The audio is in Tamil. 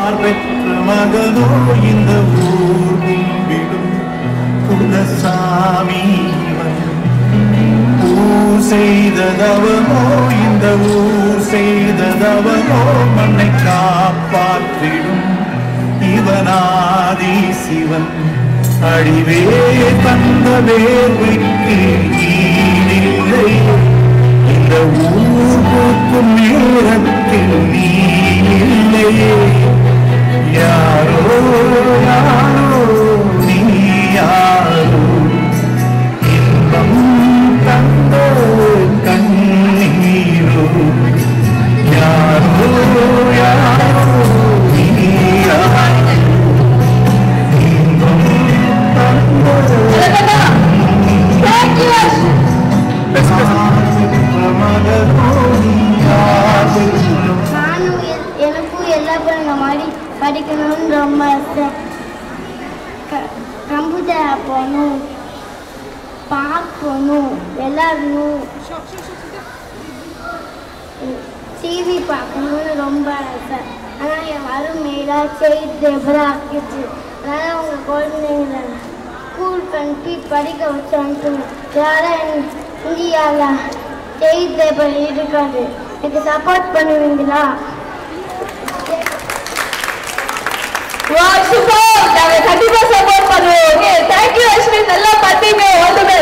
பெற்ற மகனோ இந்த ஊர் கும்பிடும் குலசாமி ஊர் செய்ததவனோ இந்த ஊர் செய்ததவனோ மண்ணை காப்பாற்றிடும் இவனாதி சிவன் அடிவே தந்த வேர்வைக்கு ஈடில்லை இந்த ஊர் போக்கும் நேரத்தில் நீ இல்லையே யாரோ யாரோ நீ யாரோ இன்பம் தந்த கண்ணீரோ யாரோ யாரோ நீ யாரோ இன்பம் எனக்கும் எல்லா பிள்ளைங்க மாதிரி படிக்கணும்னு ரொம்ப ஆசை. கம்ப்யூட்டர் போகணும், பார்க்கணும், விளையாடணும், டிவி பார்க்கணும்னு ரொம்ப ஆசை. ஆனால் என் வறுமையில செய்து ஆக்கிடுச்சு. அதனால் அவங்க குழந்தைங்கள ஸ்கூல் பண்ணி படிக்க வச்சு அனுப்புங்க. யாரும் இந்தியாவில் செய்தி இருக்காது. எனக்கு சப்போர்ட் பண்ணுவீங்களா? கண்டிப்பா சப்போர்ட் பண்ணுவோம். தேங்க்யூ அஸ்வின், நல்லா பார்த்தீங்க.